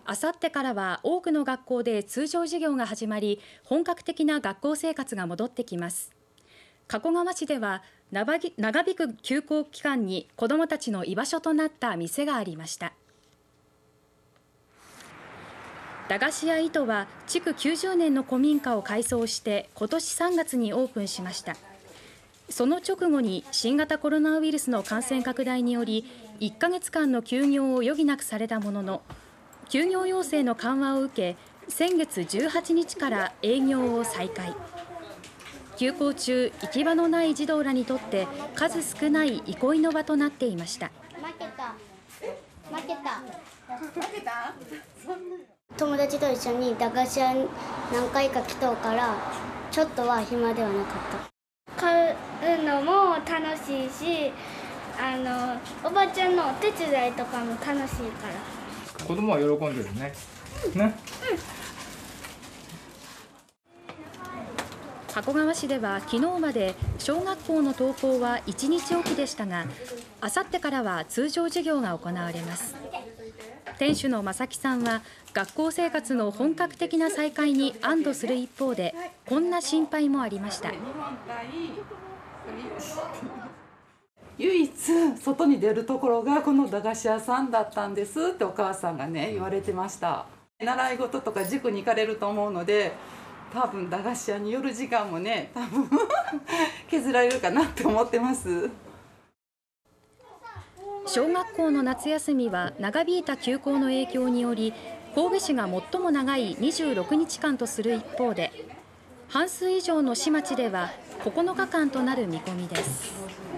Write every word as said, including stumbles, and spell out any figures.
あさってからは多くの学校で通常授業が始まり、本格的な学校生活が戻ってきます。加古川市では長引く休校期間に子どもたちの居場所となった店がありました。駄菓子屋いとは築きゅうじゅうねんの古民家を改装して今年さんがつにオープンしました。その直後に新型コロナウイルスの感染拡大によりいっかげつかんの休業を余儀なくされたものの、休業要請の緩和を受け先月じゅうはちにちから営業を再開。休校中、行き場のない児童らにとって数少ない憩いの場となっていました。 負けた負けた負けた友達と一緒に駄菓子屋何回か来とうからちょっとは暇ではなかった。 買うのも楽しいし、あのおばちゃんのお手伝いとかも楽しいから。 子供は喜んでるね。ね。うん。 加古川市では昨日まで小学校の登校はいちにちおきでしたが、あさってからは通常授業が行われます。店主の正木さんは学校生活の本格的な再開に安堵する一方で、こんな心配もありました。 唯一外に出るところがこの駄菓子屋さんだったんですってお母さんがね言われてました。習い事とか塾に行かれると思うので、多分駄菓子屋に寄る時間もね多分削られるかなって思ってます。 小学校の夏休みは長引いた休校の影響により神戸市が最も長いにじゅうろくにちかんとする一方で、半数以上の市町ではここのかかんとなる見込みです。